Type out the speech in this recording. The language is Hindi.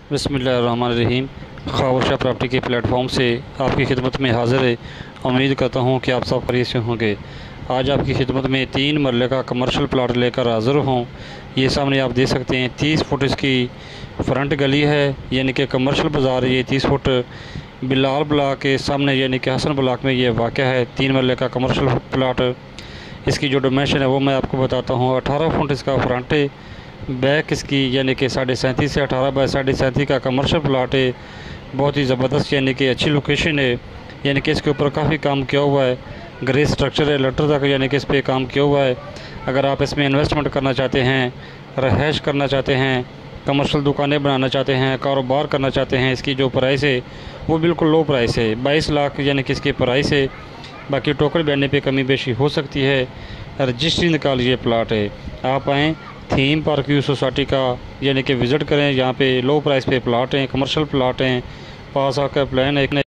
बिस्मिल्लाहिर्रहमानिर्रहीम। ख्वाबशाह प्रॉपर्टी के प्लेटफॉर्म से आपकी खिदमत में हाज़िर है। उम्मीद करता हूँ कि आप सब खैरियत से होंगे। आज आपकी खिदमत में 3 मरले का कमर्शियल प्लाट लेकर हाज़िर हूँ। ये सामने आप देख सकते हैं 30 फुट इसकी फ्रंट गली है, यानी कि कमर्शियल बाज़ार। ये 30 फुट बिलाल ब्लॉक के सामने यानी कि हसन ब्लॉक में ये वाक़ है। 3 मरले का कमर्शियल प्लाट। इसकी जो डायमेंशन है वो मैं आपको बताता हूँ। 18 फुट इसका फ्रंट है, बैक इसकी यानी कि 37.5 से 18 बाय 37.5 का कमर्शियल प्लाट है। बहुत ही ज़बरदस्त यानी कि अच्छी लोकेशन है, यानी कि इसके ऊपर काफ़ी काम किया हुआ है। ग्रे स्ट्रक्चर है लेटर तक, यानी कि इस पर काम किया हुआ है। अगर आप इसमें इन्वेस्टमेंट करना चाहते हैं, रहायश करना चाहते हैं, कमर्शियल दुकानें बनाना चाहते हैं, कारोबार करना चाहते हैं, इसकी जो प्राइस है वो बिल्कुल लो प्राइस है। 22 लाख यानी कि इसकी प्राइस है। बाकी टोकन बैठने पे कमी बेशी हो सकती है। रजिस्ट्री का ये प्लाट है। आप आएँ थीम पार्क व्यू सोसाइटी का यानी कि विज़िट करें। यहाँ पे लो प्राइस पे प्लाट हैं, कमर्शियल प्लाट हैं। पास आकर प्लान एक